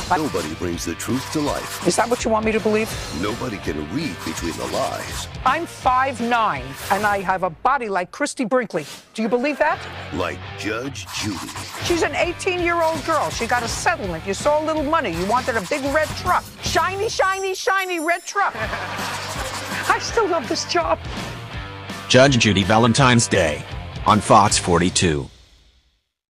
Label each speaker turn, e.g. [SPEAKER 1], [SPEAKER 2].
[SPEAKER 1] Nobody brings the truth to life.
[SPEAKER 2] Is that what you want me to believe?
[SPEAKER 1] Nobody can read between the lies.
[SPEAKER 2] I'm 5'9", and I have a body like Christy Brinkley. Do you believe that?
[SPEAKER 1] Like Judge Judy.
[SPEAKER 2] She's an 18-year-old girl. She got a settlement. You saw a little money. You wanted a big red truck. Shiny, shiny, shiny red truck. I still love this job.
[SPEAKER 3] Judge Judy, Valentine's Day on Fox 42.